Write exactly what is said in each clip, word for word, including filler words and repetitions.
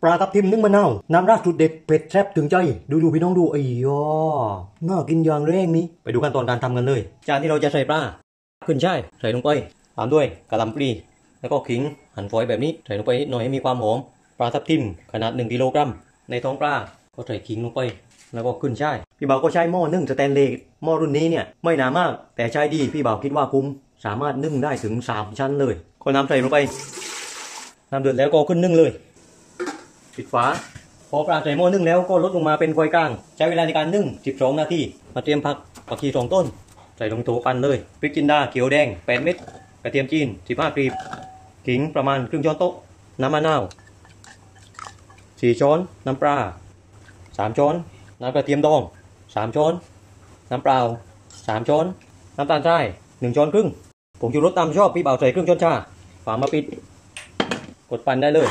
ปลาทับทิมนึ่งมะนาวน้ำราดสูตรเด็ดเผ็ดแซ่บถึงใจดูดูพี่น้องดูไอ้ยอน่ากินอย่างแรงนี้ไปดูขั้นตอนการทำกันเลยจานที่เราจะใส่ปลาขึ้นช่ายใส่ลงไปตามด้วยกะหล่ำปลีแล้วก็ขิงหั่นฝอยแบบนี้ใส่ลงไปนิดหน่อยให้มีความหอมปลาทับทิมขนาดหนึ่งกิโลกรัมในท้องปลาก็ใส่ขิงลงไปแล้วก็ขึ้นช่ายพี่บ่าวก็ใช้หม้อนึ่งสแตนเลสหม้อรุ่นนี้เนี่ยไม่หนามากแต่ใช้ดีพี่บ่าวคิดว่าคุ้มสามารถนึ่งได้ถึงสามชั้นเลยก็น้ำใส่ลงไปน้ำเดือดแล้วก็ขึ้นนึ่งเลยปิดฝาพอปลาใส่หม้อนึ่งแล้วก็ลดลงมาเป็นไฟกลางใช้เวลาในการนึ่งสิบสองนาทีมาเตรียมผักผักชีสองต้นใส่ลงโถปั่นเลยพริกจินดาเขียวแดงแปดเม็ดกระเทียมจีนสิบห้ากลีบขิงประมาณครึ่งช้อนโต๊ะน้ำมะนาวสี่ช้อนน้ำปลาสามช้อนน้ำกระเทียมดองสามช้อนน้ำเปล่าสามช้อนน้ำตาลทรายหนึ่งช้อนครึ่งผงชูรสตามชอบพี่บ่าวใส่ครึ่งช้อนชาฝามาปิดกดปั่นได้เลย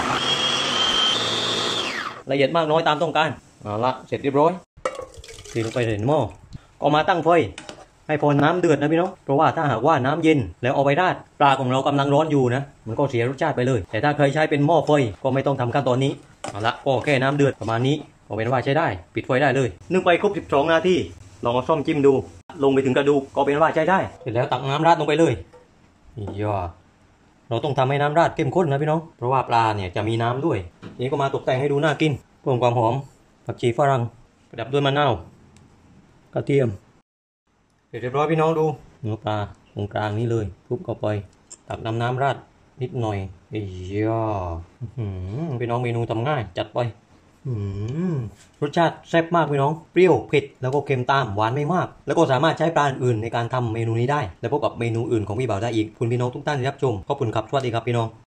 ละเอียดมากน้อยตามต้องการเอาละเสร็จเรียบร้อยเทลงไปในหม้อก็มาตั้งไฟให้พอน้ำเดือดนะพี่น้องเพราะว่าถ้าหากว่าน้ำเย็นแล้วเอาไปราดปลาของเรากำลังร้อนอยู่นะมันก็เสียรสชาติไปเลยแต่ถ้าเคยใช้เป็นหม้อไฟก็ไม่ต้องทำขั้นตอนนี้เอาละก็แค่น้ำเดือดประมาณนี้ก็เป็นว่าใช้ได้ปิดไฟได้เลยนึ่งไปครบสิบสองนาทีลองเอาซ่อมจิ้มดูลงไปถึงกระดูกก็เป็นว่าใช้ได้เสร็จแล้วตักน้ำราดลงไปเลยย่อเราต้องทำให้น้ำราดเข้มข้นนะพี่น้องเพราะว่าปลาเนี่ยจะมีน้ำด้วยนี้ก็มาตกแต่งให้ดูน่ากินเพิ่มความหอมผักชีฝรั่งประดับด้วยมะนาวกระเทียมเสร็จเรียบร้อยพี่น้องดูเนื้อปลาตรงกลางนี้เลยคลุกเข้าไปตักน้ำน้ำราดนิดหน่อยไอ้ย่อพี่น้องเมนูทำง่ายจัดไปรสชาติแซ่บมากพี่น้องเปรี้ยวเผ็ดแล้วก็เค็มตามหวานไม่มากแล้วก็สามารถใช้ปลาอื่นในการทำเมนูนี้ได้และพบกับเมนูอื่นของพี่บ่าวได้อีกคุณพี่น้องทุกท่านที่รับชมขอบคุณครับสวัสดีครับพี่น้อง